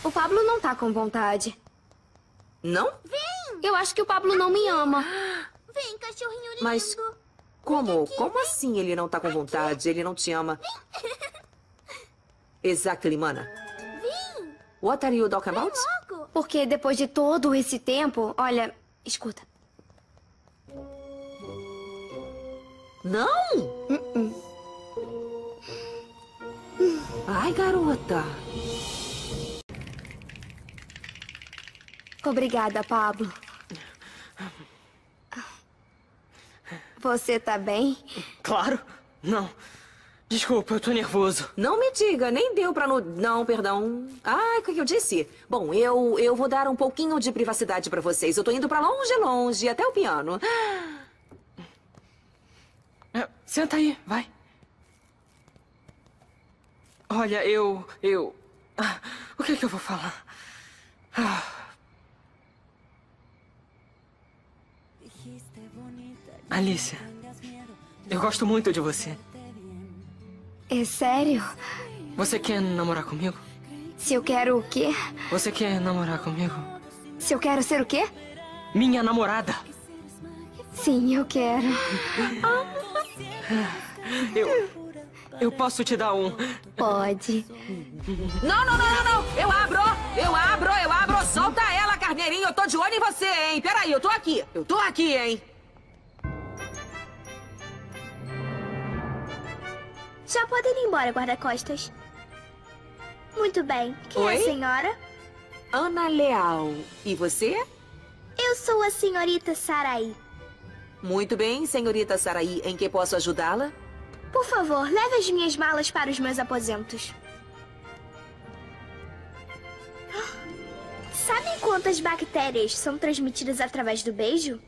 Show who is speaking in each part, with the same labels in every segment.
Speaker 1: O Pablo não tá com vontade.
Speaker 2: Não?
Speaker 3: Vem!
Speaker 1: Eu acho que o Pablo não me ama.
Speaker 3: Vem, cachorrinho lindo.
Speaker 2: Mas como? Como assim ele não tá com vontade? Ele não te ama? Exactly, mana.
Speaker 3: Vem!
Speaker 2: What are you talking about?
Speaker 3: Logo!
Speaker 1: Porque depois de todo esse tempo... Olha, escuta.
Speaker 2: Não! Ai, garota.
Speaker 1: Obrigada, Pablo. Você tá bem?
Speaker 4: Claro. Não. Desculpa, eu tô nervoso.
Speaker 2: Não me diga, nem deu pra no... Não, perdão. Ah, o que eu disse? Bom, eu vou dar um pouquinho de privacidade pra vocês. Eu tô indo pra longe, longe, até o piano.
Speaker 4: Senta aí, vai. Olha, o que é que eu vou falar? Alicia, eu gosto muito de você.
Speaker 1: É sério?
Speaker 4: Você quer namorar comigo?
Speaker 1: Se eu quero o quê?
Speaker 4: Você quer namorar comigo?
Speaker 1: Se eu quero ser o quê?
Speaker 4: Minha namorada.
Speaker 1: Sim, eu quero.
Speaker 4: Eu posso te dar um...
Speaker 1: Pode.
Speaker 2: Não, não, não, não, não. Eu abro. Solta ela, carneirinho. Eu tô de olho em você, hein. Peraí, eu tô aqui, hein.
Speaker 3: Já podem ir embora, guarda-costas. Muito bem. Quem
Speaker 2: Oi?
Speaker 3: é a senhora?
Speaker 2: Ana Leal. E você?
Speaker 3: Eu sou a senhorita Sarai.
Speaker 2: Muito bem, senhorita Sarai. Em que posso ajudá-la?
Speaker 3: Por favor, leve as minhas malas para os meus aposentos. Sabem quantas bactérias são transmitidas através do beijo?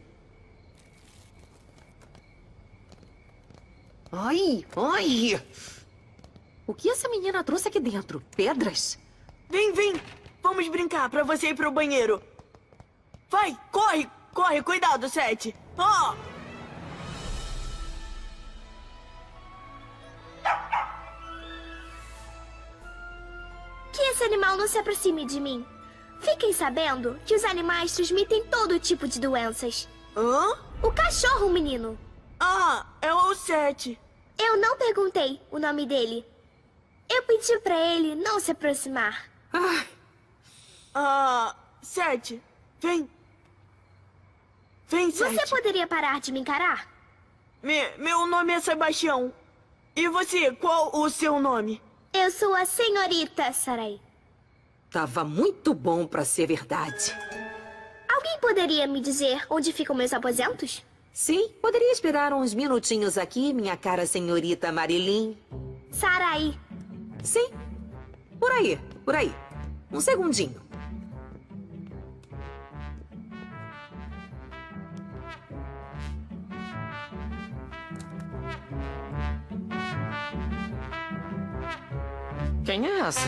Speaker 2: Ai, ai. O que essa menina trouxe aqui dentro? Pedras?
Speaker 5: Vem, vem. Vamos brincar pra você ir pro banheiro. Vai, corre, corre. Cuidado, Sete. Ó.
Speaker 3: Que esse animal não se aproxime de mim. Fiquem sabendo que os animais transmitem todo tipo de doenças.
Speaker 5: Hã?
Speaker 3: O cachorro, menino.
Speaker 5: Ah, é o Sete.
Speaker 3: Eu não perguntei o nome dele. Eu pedi pra ele não se aproximar.
Speaker 2: Ai,
Speaker 5: Ah, Sete, vem. Vem, Sete.
Speaker 3: Você poderia parar de me encarar?
Speaker 5: Meu nome é Sebastião. E você, qual o seu nome?
Speaker 3: Eu sou a senhorita Sarai.
Speaker 2: tava muito bom pra ser verdade.
Speaker 3: Alguém poderia me dizer onde ficam meus aposentos?
Speaker 2: Sim, poderia esperar uns minutinhos aqui, minha cara senhorita Marilyn?
Speaker 3: Sarai.
Speaker 2: Sim, por aí, por aí. Um segundinho.
Speaker 4: Quem é essa?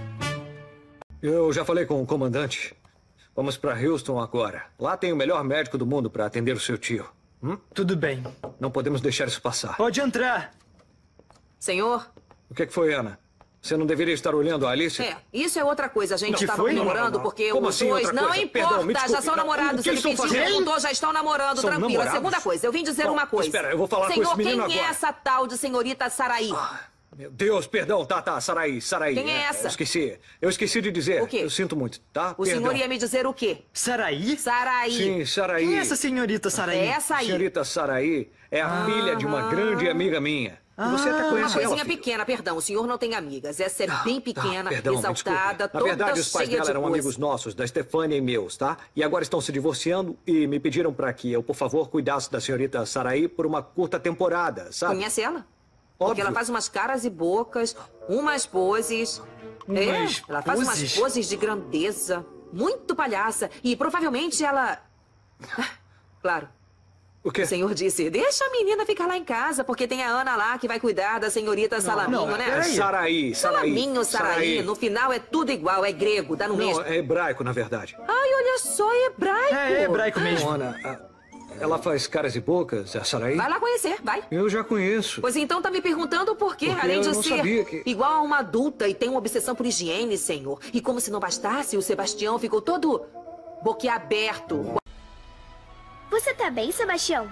Speaker 6: Eu já falei com o comandante. Vamos para Houston agora. Lá tem o melhor médico do mundo para atender o seu tio.
Speaker 7: Tudo bem.
Speaker 6: Não podemos deixar isso passar.
Speaker 7: Pode entrar.
Speaker 2: Senhor?
Speaker 6: O que foi, Ana? Você não deveria estar olhando a Alice?
Speaker 2: Isso é outra coisa. A gente
Speaker 7: Que
Speaker 2: estava
Speaker 7: foi?
Speaker 2: namorando
Speaker 6: Não.
Speaker 2: porque
Speaker 6: Como
Speaker 2: os
Speaker 6: assim
Speaker 2: dois...
Speaker 6: outra
Speaker 2: Não
Speaker 6: coisa?
Speaker 2: importa,
Speaker 6: Perdão, me
Speaker 2: já
Speaker 6: desculpe.
Speaker 2: são namorados.
Speaker 6: O que
Speaker 2: Ele
Speaker 6: estão
Speaker 2: pediu,
Speaker 6: fazendo?
Speaker 2: perguntou, já estão namorando.
Speaker 6: São
Speaker 2: Tranquila.
Speaker 6: namorados?
Speaker 2: Segunda coisa, eu vim dizer
Speaker 6: Não,
Speaker 2: uma coisa.
Speaker 6: espera, eu vou falar com
Speaker 2: Senhor,
Speaker 6: esse menino
Speaker 2: quem é
Speaker 6: agora.
Speaker 2: essa tal de senhorita Sarai?
Speaker 6: Meu Deus, perdão. Tá, Sarai.
Speaker 2: Quem é essa?
Speaker 6: Eu esqueci de dizer.
Speaker 2: O quê?
Speaker 6: Eu sinto muito, tá?
Speaker 2: O
Speaker 6: Perdão.
Speaker 2: senhor ia me dizer o quê?
Speaker 7: Sarai?
Speaker 2: Sarai.
Speaker 6: Sim, Sarai.
Speaker 7: Quem é essa senhorita Sarai?
Speaker 2: É essa aí.
Speaker 6: Senhorita Sarai é a filha de uma grande amiga minha. E você até
Speaker 2: Uma
Speaker 6: conhece ela,
Speaker 2: coisinha
Speaker 6: filho.
Speaker 2: pequena, perdão. O senhor não tem amigas. Essa é bem pequena,
Speaker 6: Perdão, me
Speaker 2: exaltada,
Speaker 6: desculpe. Na
Speaker 2: toda
Speaker 6: verdade, os pais
Speaker 2: cheia
Speaker 6: dela
Speaker 2: de
Speaker 6: eram
Speaker 2: coisa.
Speaker 6: amigos nossos, da Stefania e meus, tá? E agora estão se divorciando e me pediram para que eu, por favor, cuidasse da senhorita Sarai por uma curta temporada, sabe?
Speaker 2: Conhece ela? Porque
Speaker 6: Óbvio.
Speaker 2: ela faz umas caras e bocas, umas poses.
Speaker 7: Umas
Speaker 2: Ela faz umas
Speaker 7: poses?
Speaker 2: poses de grandeza. Muito palhaça. E provavelmente ela... Claro.
Speaker 6: O quê?
Speaker 2: O senhor disse, deixa a menina ficar lá em casa, porque tem a Ana lá que vai cuidar da senhorita Salaminho,
Speaker 7: não,
Speaker 2: né?
Speaker 7: peraí.
Speaker 6: Sarai.
Speaker 2: Salaminho, Sarai. No final é tudo igual, é grego, dá no
Speaker 6: Não,
Speaker 2: mesmo.
Speaker 6: é hebraico, na verdade.
Speaker 2: Ai, olha só, é hebraico.
Speaker 7: É hebraico mesmo.
Speaker 6: Ana, Ela faz caras e bocas, a Saraí?
Speaker 2: Vai lá conhecer, vai.
Speaker 6: Eu já conheço.
Speaker 2: Pois então tá me perguntando por quê,
Speaker 6: Porque
Speaker 2: além de
Speaker 6: eu não
Speaker 2: ser
Speaker 6: sabia que-
Speaker 2: igual a uma adulta e tem uma obsessão por higiene, senhor. E como se não bastasse, o Sebastião ficou todo boquiaberto.
Speaker 3: Você tá bem, Sebastião?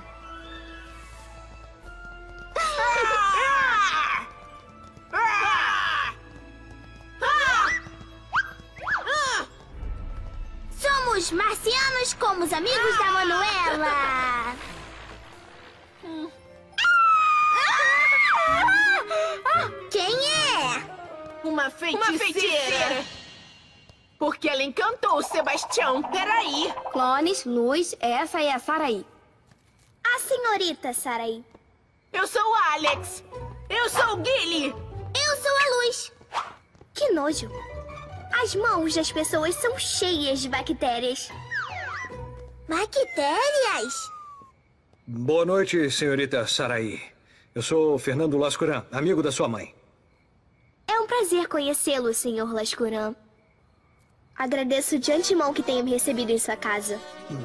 Speaker 3: Somos marcianos como os amigos da Manuela. Quem é?
Speaker 5: Uma feiticeira. Porque ela encantou o Sebastião. Peraí.
Speaker 1: Clones, luz, essa é a Saraí.
Speaker 3: A senhorita Saraí.
Speaker 5: Eu sou o Alex. Eu sou o Guilherme.
Speaker 3: Eu sou a Luz. Que nojo. As mãos das pessoas são cheias de bactérias. Bactérias?
Speaker 6: Boa noite, senhorita Saraí. Eu sou Fernando Lascuran, amigo da sua mãe.
Speaker 3: É um prazer conhecê-lo, senhor Lascuran. Agradeço de antemão que tenha me recebido em sua casa.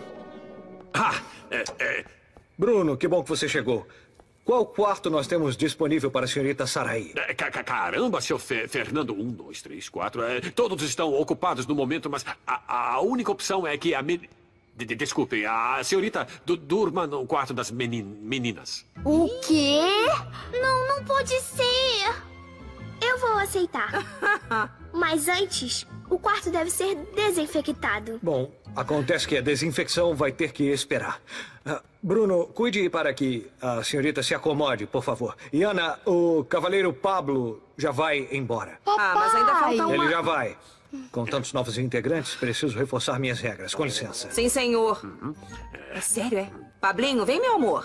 Speaker 6: Bruno, que bom que você chegou. Qual quarto nós temos disponível para a senhorita Saraí?
Speaker 8: Caramba, seu Fernando. 1, 2, 3, 4. Todos estão ocupados no momento, mas a única opção é que a desculpem, a senhorita durma no quarto das meninas.
Speaker 3: O quê? Não pode ser. Eu vou aceitar. Mas antes, o quarto deve ser desinfectado.
Speaker 6: Bom, acontece que a desinfecção vai ter que esperar. Bruno, cuide para que a senhorita se acomode, por favor. E Ana, o cavaleiro Pablo já vai embora.
Speaker 2: Ah, mas ainda falta uma...
Speaker 6: Ele já vai. Com tantos novos integrantes, preciso reforçar minhas regras. Com licença.
Speaker 2: Sim, senhor. É sério, é? Pablinho, vem, meu amor.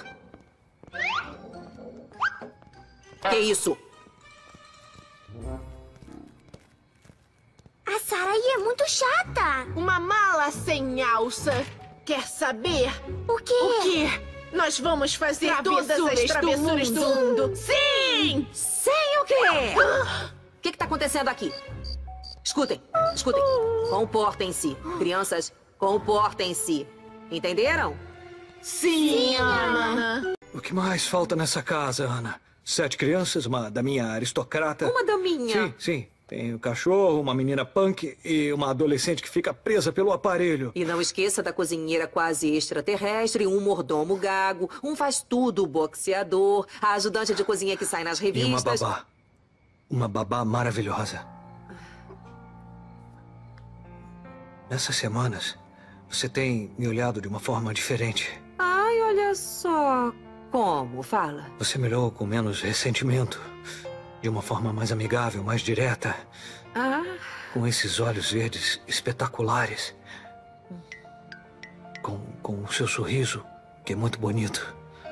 Speaker 2: Que isso?
Speaker 3: A Saraí é muito chata.
Speaker 5: Uma mala sem alça. Quer saber?
Speaker 3: O quê?
Speaker 5: O quê? Nós vamos fazer todas as travessuras do mundo. Sim!
Speaker 2: Sem o quê? O que tá acontecendo aqui? Escutem. Comportem-se. Crianças, comportem-se. Entenderam?
Speaker 5: Sim, Ana.
Speaker 6: O que mais falta nessa casa, Ana? 7 crianças, uma daminha aristocrata.
Speaker 2: Uma daminha.
Speaker 6: Sim. Tem um cachorro, uma menina punk e uma adolescente que fica presa pelo aparelho.
Speaker 2: E não esqueça da cozinheira quase extraterrestre, um mordomo gago, um faz-tudo boxeador, a ajudante de cozinha que sai nas
Speaker 6: E
Speaker 2: revistas.
Speaker 6: uma babá. Uma babá maravilhosa. Nessas semanas, você tem me olhado de uma forma diferente.
Speaker 2: Ai, olha só. Como? Fala.
Speaker 6: Você me olhou com menos ressentimento. De uma forma mais amigável, mais direta.
Speaker 2: Ah,
Speaker 6: Com esses olhos verdes espetaculares. Com o seu sorriso, que é muito bonito.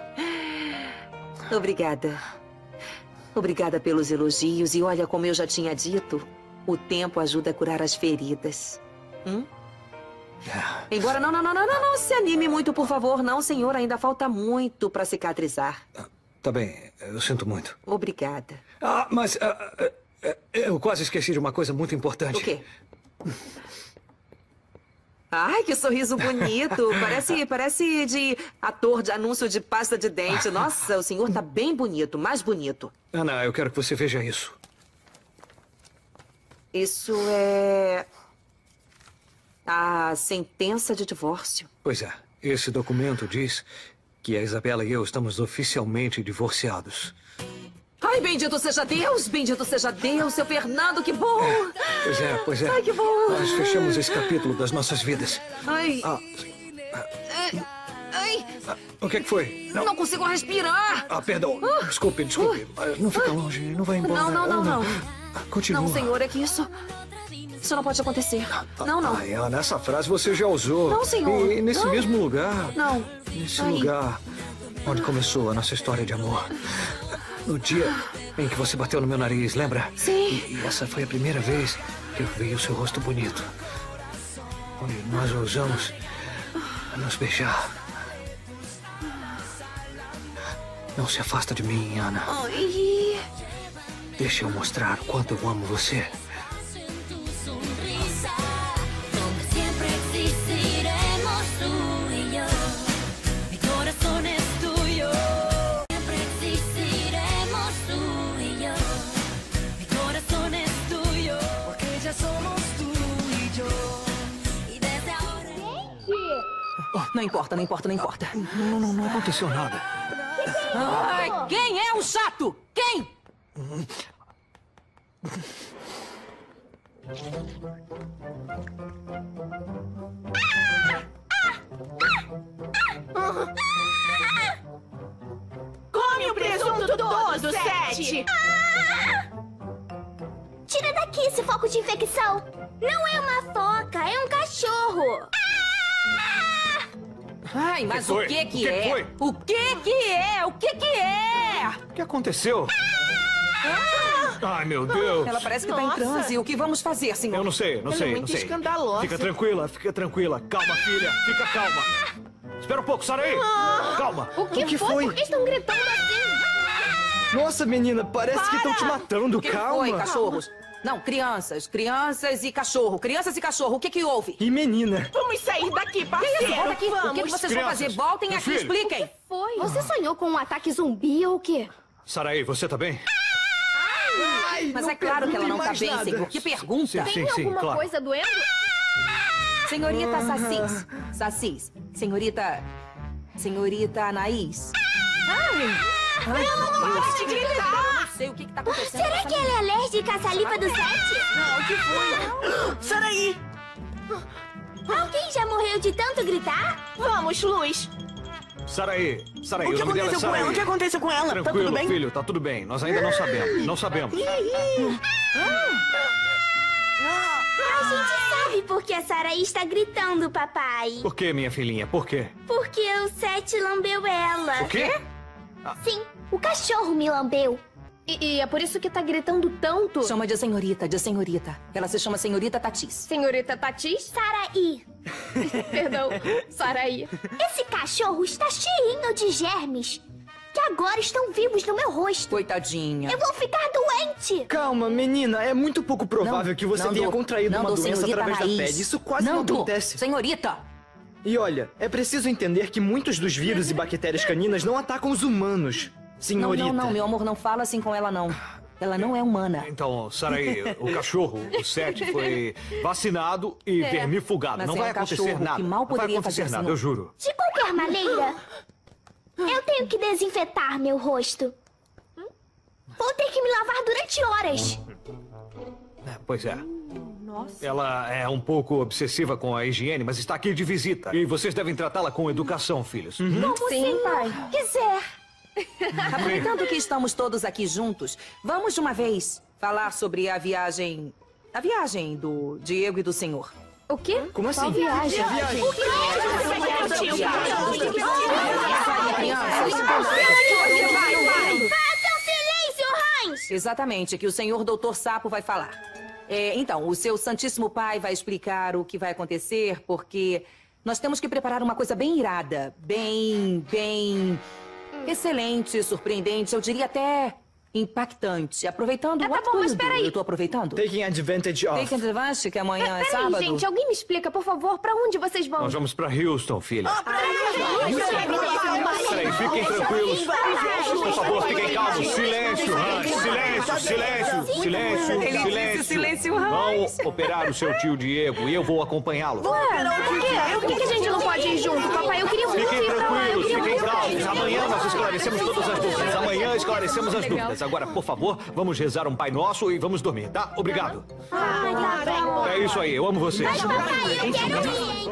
Speaker 2: obrigada. Obrigada pelos elogios. E olha, como eu já tinha dito, o tempo ajuda a curar as feridas. Embora não se anime muito, por favor. Não, senhor, ainda falta muito para cicatrizar.
Speaker 6: Tá bem, eu sinto muito.
Speaker 2: Obrigada.
Speaker 6: Mas eu quase esqueci de uma coisa muito importante.
Speaker 2: O quê? Ai, que sorriso bonito. Parece de ator de anúncio de pasta de dente. Nossa, o senhor tá bem bonito, mais bonito.
Speaker 6: Ana, eu quero que você veja isso.
Speaker 2: Isso é... a sentença de divórcio.
Speaker 6: Pois é, esse documento diz que a Isabela e eu estamos oficialmente divorciados.
Speaker 2: Ai, bendito seja Deus, seu Fernando, que bom!
Speaker 6: Pois é.
Speaker 2: Ai, que bom!
Speaker 6: Nós fechamos esse capítulo das nossas vidas.
Speaker 2: Ai,
Speaker 6: O que foi?
Speaker 2: não consigo respirar!
Speaker 6: Perdão. Desculpe. Não fica longe, não vai embora.
Speaker 2: Não.
Speaker 6: Continua.
Speaker 2: Não, senhor, é que isso não pode acontecer. Não.
Speaker 6: Ai, Ana, essa frase você já usou.
Speaker 2: Não, senhor.
Speaker 6: E nesse
Speaker 2: Não.
Speaker 6: mesmo lugar.
Speaker 2: Não.
Speaker 6: Nesse
Speaker 2: Ai.
Speaker 6: lugar onde começou a nossa história de amor. No dia em que você bateu no meu nariz, lembra?
Speaker 2: Sim.
Speaker 6: E essa foi a primeira vez que eu vi o seu rosto bonito. Onde nós ousamos nos beijar. Não se afasta de mim, Ana.
Speaker 2: Ai.
Speaker 6: Deixa eu mostrar o quanto eu amo você.
Speaker 9: Donde siempre existiremos tú y yo.
Speaker 2: Não importa, não importa, não importa.
Speaker 6: Não aconteceu nada.
Speaker 2: Ai, quem é o chato? Quem?
Speaker 5: Come o presunto todo, Sete!
Speaker 3: Tira daqui esse foco de infecção! Não é uma foca, é um cachorro!
Speaker 2: Ai, mas o que que é?
Speaker 6: foi?
Speaker 2: O que que é? O que que é?
Speaker 6: O que aconteceu? Ai, meu Deus.
Speaker 2: Ela parece que tá em transe. O que vamos fazer, senhor?
Speaker 6: Eu não sei, não sei, não
Speaker 5: muito
Speaker 6: sei.
Speaker 5: escandalosa.
Speaker 6: Fica tranquila, fica tranquila. Calma, filha, fica calma. Espera um pouco, Saraí. Calma.
Speaker 3: O que foi? Por que estão gritando assim?
Speaker 7: Nossa, menina, parece que estão te matando.
Speaker 2: O que
Speaker 7: Calma.
Speaker 2: foi, cachorros? Não, crianças. Crianças e cachorro. Crianças e cachorro. O que que houve?
Speaker 7: E menina?
Speaker 5: Vamos sair daqui, parceiro!
Speaker 2: Volta aqui.
Speaker 5: Vamos!
Speaker 2: O que que vocês vão
Speaker 6: Crianças,
Speaker 2: fazer? Voltem
Speaker 6: meu
Speaker 2: aqui,
Speaker 6: filho.
Speaker 2: expliquem.
Speaker 1: Foi? Você sonhou com um ataque zumbi ou o quê?
Speaker 6: Saraí, você tá bem?
Speaker 7: Ai,
Speaker 2: Mas
Speaker 7: não
Speaker 2: é claro que ela
Speaker 7: perguntem
Speaker 2: não tá
Speaker 7: mais
Speaker 2: bem,
Speaker 7: nada.
Speaker 2: senhor. Que pergunta.
Speaker 6: Sim,
Speaker 1: Alguma
Speaker 6: claro.
Speaker 1: coisa doendo?
Speaker 2: Senhorita Sassis. Sassis. Senhorita Anaís. Ai, eu não sei o que tá acontecendo.
Speaker 3: Será que ela é alérgica à saliva do Sete?
Speaker 5: O que foi? Saraí!
Speaker 3: Alguém já morreu de tanto gritar?
Speaker 5: Vamos, Luz!
Speaker 6: Saraí,
Speaker 5: O
Speaker 6: o
Speaker 5: que
Speaker 6: nome dela é
Speaker 5: aconteceu com ela?
Speaker 6: Saraí.
Speaker 5: O que aconteceu com ela? Tá
Speaker 6: Tranquilo,
Speaker 5: tudo bem?
Speaker 6: filho, tá tudo bem. Nós ainda não sabemos. Não sabemos.
Speaker 3: A gente sabe por que a Saraí está gritando, papai.
Speaker 6: Por que, minha filhinha? Por quê?
Speaker 3: Porque o Sete lambeu ela.
Speaker 6: O quê?
Speaker 3: Sim, o cachorro me lambeu.
Speaker 1: E é por isso que tá gritando tanto?
Speaker 2: Chama de senhorita, de senhorita. Ela se chama senhorita Tatis.
Speaker 1: Senhorita Tatis?
Speaker 3: Saraí,
Speaker 1: Perdão, Saraí.
Speaker 3: esse cachorro está cheinho de germes que agora estão vivos no meu rosto.
Speaker 2: Coitadinha.
Speaker 3: Eu vou ficar doente.
Speaker 7: Calma, menina. É muito pouco provável que você tenha contraído uma doença
Speaker 2: senhorita
Speaker 7: através da
Speaker 2: Anaís.
Speaker 7: pele. Isso quase não
Speaker 2: Nando,
Speaker 7: acontece.
Speaker 2: Senhorita!
Speaker 7: E olha, é preciso entender que muitos dos vírus e bactérias caninas não atacam os humanos. Senhorita.
Speaker 2: Não, meu amor, não fala assim com ela, não. Ela não é humana.
Speaker 6: Então, Saraí, o cachorro, o Sete, foi vacinado e vermifugado.
Speaker 2: Mas
Speaker 6: Não
Speaker 2: é
Speaker 6: vai
Speaker 2: um
Speaker 6: acontecer
Speaker 2: cachorro
Speaker 6: nada.
Speaker 2: que mal
Speaker 6: Não vai
Speaker 2: poderia
Speaker 6: acontecer
Speaker 2: fazer
Speaker 6: nada,
Speaker 2: assim,
Speaker 6: eu juro.
Speaker 3: De qualquer maneira, eu tenho que desinfetar meu rosto. Vou ter que me lavar durante horas.
Speaker 6: Pois é. Ela é um pouco obsessiva com a higiene, mas está aqui de visita. E vocês devem tratá-la com educação, filhos.
Speaker 1: Sim, pai.
Speaker 3: Quiser.
Speaker 2: Aproveitando que estamos todos aqui juntos, vamos de uma vez falar sobre a viagem... A viagem do Diego e do senhor.
Speaker 1: O quê?
Speaker 7: Como assim?
Speaker 1: Qual viagem?
Speaker 3: Façam silêncio, Hans!
Speaker 2: Exatamente, que o senhor doutor Sapo vai falar. Então, o seu Santíssimo Pai vai explicar o que vai acontecer, porque nós temos que preparar uma coisa bem irada, bem excelente, surpreendente, eu diria até impactante. Aproveitando
Speaker 1: Tá
Speaker 2: o
Speaker 1: bom, mas
Speaker 2: tudo.
Speaker 1: peraí.
Speaker 2: Eu tô aproveitando.
Speaker 7: Taking advantage of.
Speaker 2: Take advantage, que amanhã é
Speaker 1: Peraí,
Speaker 2: sábado.
Speaker 1: gente, alguém me explica, por favor, pra onde vocês vão?
Speaker 6: Nós vamos para Houston, filha. Peraí, fiquem tranquilos. Por favor, fiquem calmos. Silêncio, Hans. Silêncio, silêncio, silêncio,
Speaker 2: Ele disse
Speaker 6: silêncio.
Speaker 2: silêncio, Hans.
Speaker 6: Vão operar o seu tio Diego e eu vou acompanhá-lo.
Speaker 1: Por que a gente não pode ir junto, papai? Eu queria muito
Speaker 6: Fiquem
Speaker 1: ir pra lá. Eu
Speaker 6: tranquilos,
Speaker 1: queria
Speaker 6: fiquem
Speaker 1: muito
Speaker 6: calmos.
Speaker 1: ir.
Speaker 6: Amanhã nós esclarecemos todas as dúvidas. Amanhã esclarecemos as dúvidas. Agora, por favor, vamos rezar um Pai Nosso e vamos dormir, tá? Obrigado. É isso aí, eu amo vocês.
Speaker 3: Papai, eu quero ir.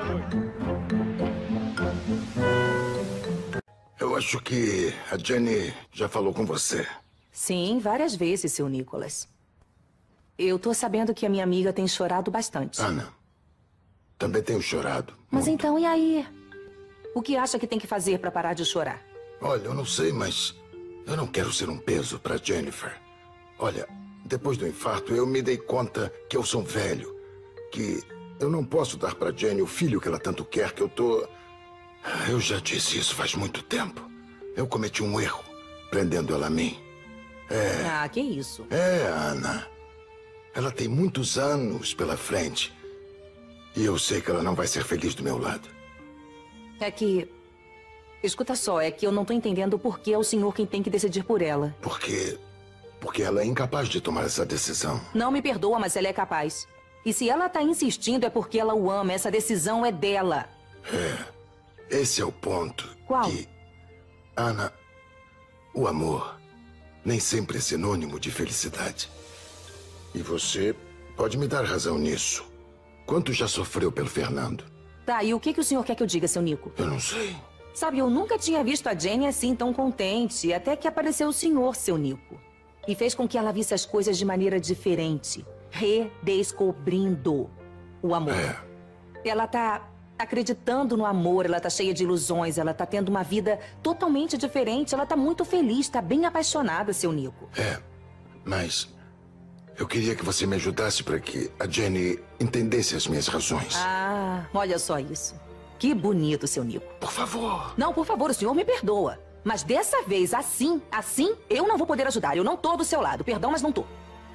Speaker 9: Eu acho que a Jenny já falou com você.
Speaker 2: Sim, várias vezes, seu Nicholas. Eu tô sabendo que a minha amiga tem chorado bastante.
Speaker 9: Ana, também tenho chorado.
Speaker 2: Mas
Speaker 9: muito.
Speaker 2: então, e aí? O que acha que tem que fazer pra parar de chorar?
Speaker 9: Olha, eu não sei, mas eu não quero ser um peso para Jennifer. Olha, depois do infarto, eu me dei conta que eu sou um velho. Que eu não posso dar para Jenny o filho que ela tanto quer, que eu tô... Eu já disse isso faz muito tempo. Eu cometi um erro, prendendo ela a mim.
Speaker 2: Ah, que isso?
Speaker 9: Ana. Ela tem muitos anos pela frente. E eu sei que ela não vai ser feliz do meu lado.
Speaker 2: É que... Escuta só, é que eu não tô entendendo por que é o senhor quem tem que decidir por ela.
Speaker 9: Porque ela é incapaz de tomar essa decisão.
Speaker 2: Não me perdoa, mas ela é capaz. E se ela tá insistindo é porque ela o ama, essa decisão é dela.
Speaker 9: esse é o ponto.
Speaker 2: Qual?
Speaker 9: Que, Ana, o amor nem sempre é sinônimo de felicidade. E você pode me dar razão nisso. Quanto já sofreu pelo Fernando?
Speaker 2: Tá, e o que o senhor quer que eu diga, seu Nico?
Speaker 9: Eu não sei.
Speaker 2: Sabe, eu nunca tinha visto a Jenny assim tão contente, até que apareceu o senhor, seu Nico. E fez com que ela visse as coisas de maneira diferente, redescobrindo o amor. Ela tá acreditando no amor, ela tá cheia de ilusões, ela tá tendo uma vida totalmente diferente, ela tá muito feliz, tá bem apaixonada, seu Nico.
Speaker 9: Mas eu queria que você me ajudasse para que a Jenny entendesse as minhas razões.
Speaker 2: Ah, olha só isso. Que bonito, seu Nico.
Speaker 9: Por favor.
Speaker 2: Não, por favor, o senhor me perdoa. Mas dessa vez, assim, eu não vou poder ajudar. Eu não tô do seu lado. Perdão, mas não tô.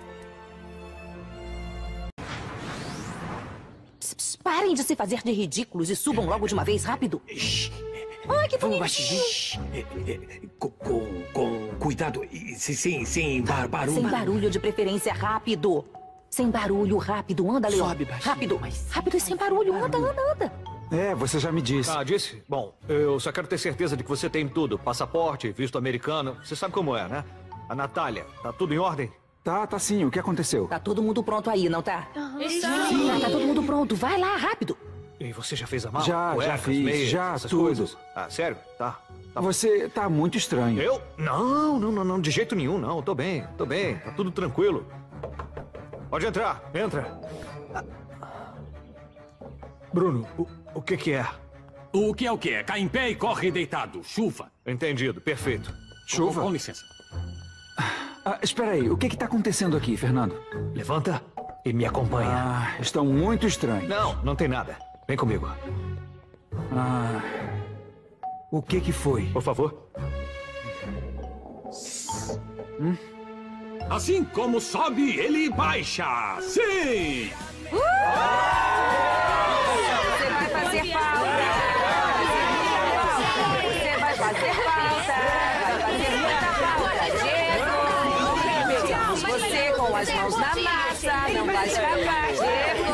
Speaker 2: Pss, pss, parem de se fazer de ridículos e subam logo de uma vez, rápido. Ai, que bonito.
Speaker 10: Com cuidado, sem barulho.
Speaker 2: Sem barulho, de preferência, rápido. Sem barulho, rápido. Anda, Leon.
Speaker 10: Sobe baixinho.
Speaker 2: Rápido. Rápido e sem barulho. Anda.
Speaker 6: Você já me disse. Ah, disse? Bom, eu só quero ter certeza de que você tem tudo. Passaporte, visto americano. Você sabe como é, né? A Natália, tá tudo em ordem?
Speaker 11: Tá sim. O que aconteceu?
Speaker 2: Tá todo mundo pronto aí, não tá? Tá todo mundo pronto. Vai lá, rápido.
Speaker 6: E você já fez a mala?
Speaker 11: Já
Speaker 6: Cuecas,
Speaker 11: fiz,
Speaker 6: meias,
Speaker 11: já,
Speaker 6: essas
Speaker 11: tudo.
Speaker 6: coisas? Ah, sério? Tá.
Speaker 11: Você tá muito estranho.
Speaker 6: Eu? Não, de jeito nenhum, não. Tô bem. Tá tudo tranquilo. Pode entrar, entra. Bruno, o que é?
Speaker 8: O que é o quê? Cai em pé e corre deitado. Chuva.
Speaker 6: Entendido, perfeito.
Speaker 11: Chuva?
Speaker 8: Com licença.
Speaker 11: Espera aí, o que tá acontecendo aqui, Fernando?
Speaker 6: Levanta e me acompanha.
Speaker 11: Estão muito estranhos.
Speaker 6: Não tem nada. Vem comigo.
Speaker 11: O que foi?
Speaker 6: Por favor.
Speaker 8: Assim como sobe, ele baixa. Sim!
Speaker 2: Você vai fazer falta. Você vai fazer falta. Vai fazer muita falta, Diego. Você com as mãos na massa. Não vai escapar, Diego.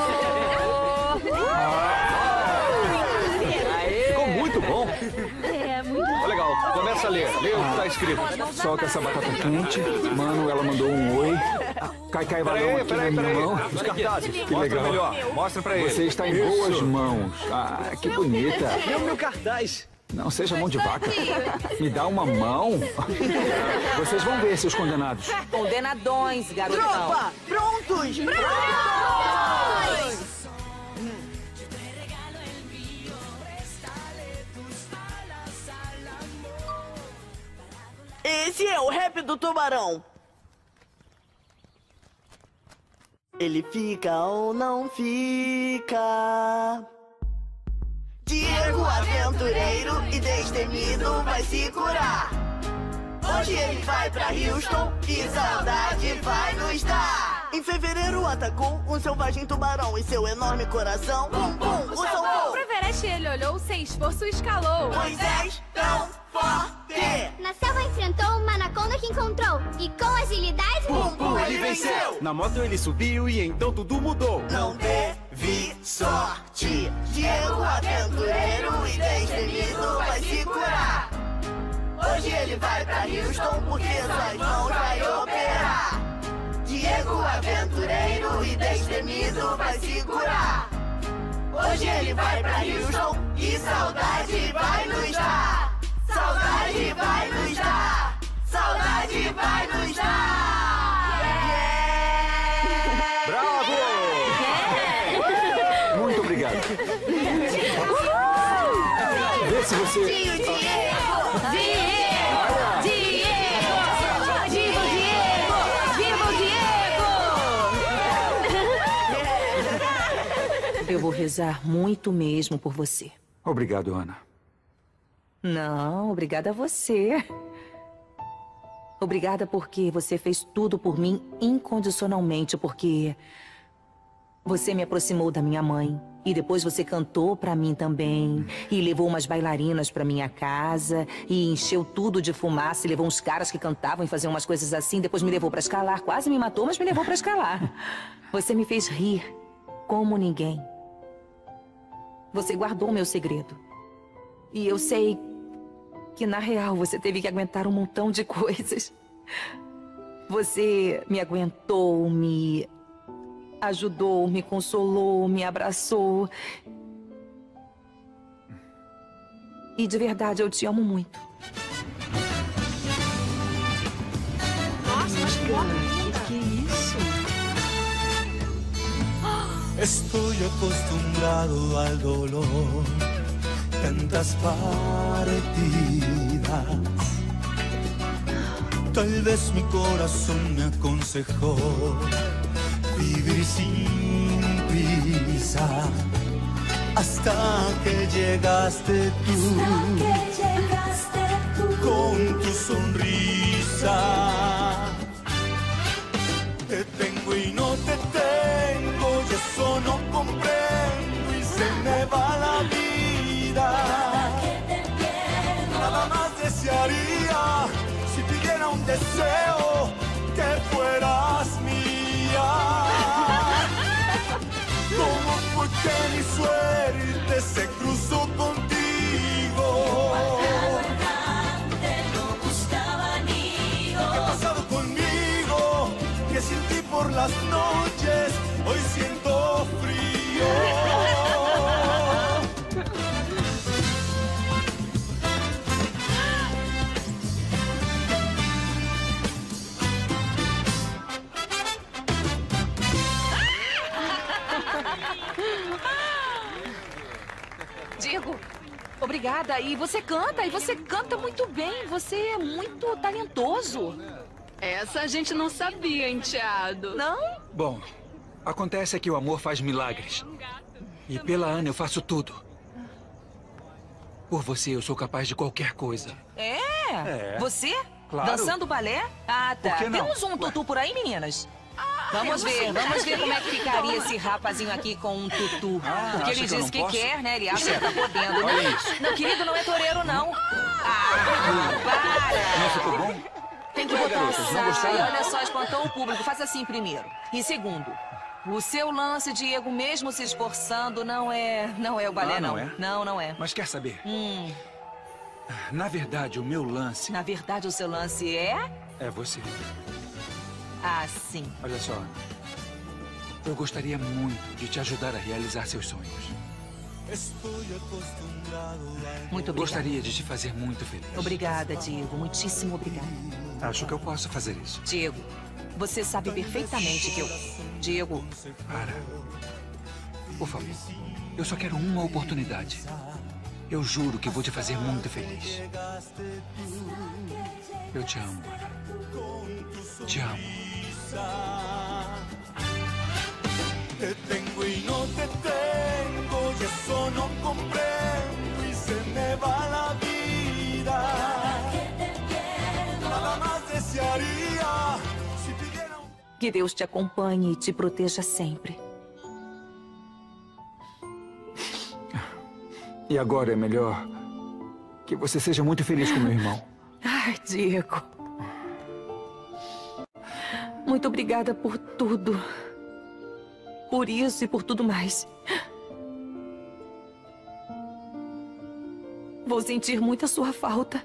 Speaker 6: Ficou muito bom. Tá legal. Começa a ler. Lê o que tá escrito.
Speaker 11: Solta essa batata quente. Mano, ela mandou um oi. Cai, balão aqui na minha mão.
Speaker 6: Os cartazes.
Speaker 11: Que
Speaker 6: Mostra
Speaker 11: legal.
Speaker 6: melhor. Mostra pra ele.
Speaker 11: Você está em boas mãos. Que bonita.
Speaker 6: E o meu cartaz?
Speaker 11: Não seja mão de vaca. Me dá uma mão. Vocês vão ver, seus condenados.
Speaker 2: Condenadões, garotão.
Speaker 5: Tropa, prontos! Esse é o rap do tubarão. Ele fica ou não fica? Diego, aventureiro e destemido, vai se curar. Hoje ele vai pra Houston e saudade vai nos dar. Em fevereiro atacou um selvagem tubarão e seu enorme coração, bum bum, o salvou.
Speaker 12: Pro Everest ele olhou, sem esforço escalou.
Speaker 5: Moisés tão forte.
Speaker 3: Na selva enfrentou uma anaconda que encontrou e com agilidade,
Speaker 5: bum bum, ele venceu.
Speaker 10: Na moto ele subiu e então tudo mudou.
Speaker 5: Não teve sorte. Diego, aventureiro e destemido, vai se curar. Hoje ele vai pra Houston porque suas mãos vai operar. Diego, aventureiro e destemido, vai se curar. Hoje ele vai pra Houston e saudade vai nos dar. Saudade vai nos dar. Saudade vai nos dar.
Speaker 6: Bravo!
Speaker 11: Muito obrigado. Vê se você...
Speaker 3: Diego!
Speaker 2: Eu vou rezar muito mesmo por você.
Speaker 11: Obrigado, Ana.
Speaker 2: Não, obrigada a você. Obrigada porque você fez tudo por mim incondicionalmente, porque você me aproximou da minha mãe. E depois você cantou pra mim também. E levou umas bailarinas pra minha casa. E encheu tudo de fumaça. E levou uns caras que cantavam e faziam umas coisas assim. Depois me levou pra escalar. Quase me matou, mas me levou pra escalar. Você me fez rir como ninguém. Você guardou meu segredo. E eu sei que, na real, você teve que aguentar um montão de coisas. Você me aguentou, me ajudou, me consolou, me abraçou. E de verdade, eu te amo muito.
Speaker 12: Nossa, mas que foto linda.
Speaker 13: Que isso?
Speaker 14: Estoy acostumbrado al dolor, tantas partidas. Tal vez mi corazón me aconsejó vivir sin prisa. Hasta que llegaste tú, con tu sonrisa. Te tengo y no te tengo, y eso no comprendo y se me va la vida. Nada más desearía, si pidiera un deseo, que fueras mía. ¿Cómo fue que mi suerte se cruzó contigo? ¿Qué ha pasado conmigo? Que sin ti por las noches hoy siento frío.
Speaker 2: Diego, obrigada. E você canta muito bem. Você é muito talentoso.
Speaker 12: Essa a gente não sabia, enteado.
Speaker 2: Não?
Speaker 11: Bom, acontece que o amor faz milagres. E pela Ana eu faço tudo. Por você eu sou capaz de qualquer coisa.
Speaker 2: É? Você?
Speaker 11: Claro.
Speaker 2: Dançando balé? Ah, tá.
Speaker 11: Por que não?
Speaker 2: Temos um tutu por aí, meninas? Vamos ver como é que ficaria esse rapazinho aqui com um tutu. Porque ele
Speaker 11: acha que eu
Speaker 2: disse
Speaker 11: não
Speaker 2: que
Speaker 11: posso?
Speaker 2: quer, né? Ele acha que tá podendo.
Speaker 11: Olha
Speaker 2: Não,
Speaker 11: isso.
Speaker 2: não, querido, não é toureiro, não. Para!
Speaker 11: Não ficou bom?
Speaker 2: Tem que botar a
Speaker 11: garotas, não
Speaker 2: saia.
Speaker 11: gostaram?
Speaker 2: Olha só, espantou o público. Faça assim primeiro. E segundo, o seu lance, Diego, mesmo se esforçando, não é o balé,
Speaker 11: não é?
Speaker 2: Não é.
Speaker 11: Mas quer saber? Na verdade, o meu lance
Speaker 2: Na verdade, o seu lance é...
Speaker 11: é você.
Speaker 2: Ah, sim.
Speaker 11: Olha só. Eu gostaria muito de te ajudar a realizar seus sonhos.
Speaker 2: Muito obrigada.
Speaker 11: Gostaria de te fazer muito feliz.
Speaker 2: Obrigada, Diego. Muitíssimo obrigada.
Speaker 11: Acho que eu posso fazer isso.
Speaker 2: Diego, você sabe perfeitamente que eu... Diego...
Speaker 11: Para. Por favor. Eu só quero uma oportunidade. Eu juro que vou te fazer muito feliz. Eu te amo, Ana. Te amo.
Speaker 14: Te tengo y no te tengo, y eso no comprendo y se me va la vida. Nada más desearía, si pidiera un...
Speaker 2: Que Deus te acompanhe e te proteja sempre.
Speaker 11: E agora é melhor que você seja muito feliz com meu irmão.
Speaker 2: Ai, Diego. Muito obrigada por tudo. Por isso e por tudo mais. Vou sentir muito a sua falta.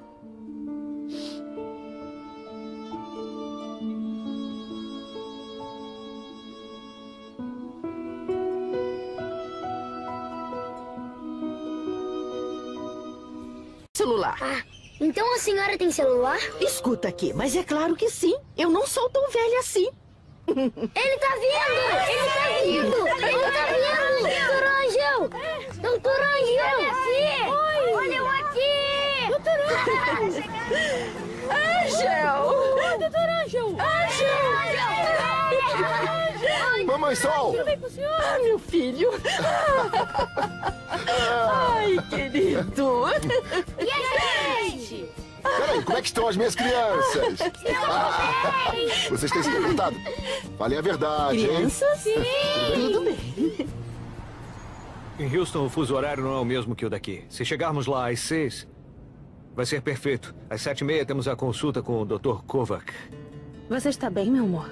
Speaker 15: Celular.
Speaker 3: Então a senhora tem celular?
Speaker 15: Escuta aqui, mas é claro que sim. Eu não sou tão velha assim.
Speaker 3: Ele tá vindo! Ele tá vindo! Ele tá vindo! Doutor Ângel! Doutor Ângel! Olha aqui! Olha eu aqui! Doutor Ângel!
Speaker 15: Ângel!
Speaker 3: Doutor Ângel! Ângel!
Speaker 9: Mamãe Sol!
Speaker 3: Tudo bem com o senhor?
Speaker 15: Ah, meu filho! Ai, querido!
Speaker 3: E a gente?
Speaker 9: Peraí, como é que estão as minhas crianças? Vocês têm se perguntado? Falei a verdade,
Speaker 15: Crianças?
Speaker 9: hein?
Speaker 15: Tudo bem.
Speaker 6: Em Houston, o fuso horário não é o mesmo que o daqui. Se chegarmos lá às 6, vai ser perfeito. Às 7h30 temos a consulta com o Dr. Kovac.
Speaker 1: Você está bem, meu amor?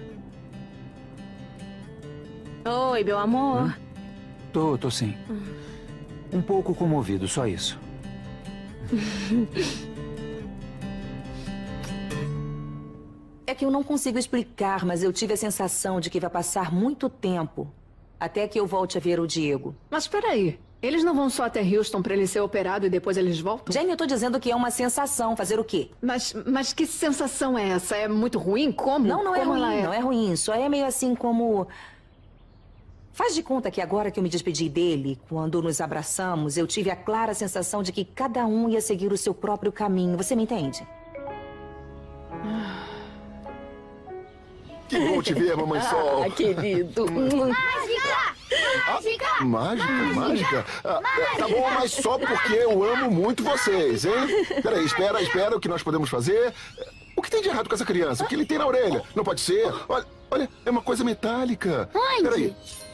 Speaker 1: Oi, meu amor.
Speaker 11: Tô sim. Um pouco comovido, só isso.
Speaker 2: É que eu não consigo explicar, mas eu tive a sensação de que vai passar muito tempo até que eu volte a ver o Diego.
Speaker 13: Mas espera aí. Eles não vão só até Houston pra ele ser operado e depois eles voltam?
Speaker 2: Jenny, eu tô dizendo que é uma sensação. Fazer o quê?
Speaker 13: Mas que sensação é essa? É muito ruim? Como?
Speaker 2: Não é
Speaker 13: Como
Speaker 2: ruim,
Speaker 13: ela é?
Speaker 2: não é ruim. Só é meio assim como... Faz de conta que agora que eu me despedi dele, quando nos abraçamos, eu tive a clara sensação de que cada um ia seguir o seu próprio caminho. Você me entende?
Speaker 9: Que bom te ver, Mamãe Sol.
Speaker 15: Ah, querido.
Speaker 9: Mágica? Tá bom, mas só porque eu amo muito vocês, hein? Peraí, espera, o que nós podemos fazer? O que tem de errado com essa criança? O que ele tem na orelha? Não pode ser. Olha, é uma coisa metálica.
Speaker 3: Onde?
Speaker 9: Peraí.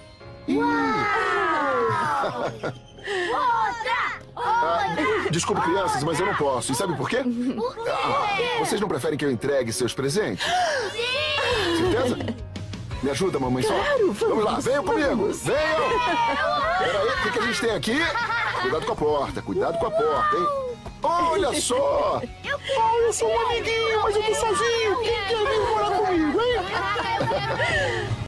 Speaker 9: Desculpe, crianças, mas eu não posso. E sabe por quê? Vocês não preferem que eu entregue seus presentes? Certeza? Me ajuda, Mamãe Sol?
Speaker 15: Claro,
Speaker 9: vamos lá, venham comigo. Venham! Peraí, o que a gente tem aqui? Cuidado com a porta, hein? Olha só!
Speaker 15: Eu sou um amiguinho, mas eu tô sozinho. Quem quer vir morar comigo, hein?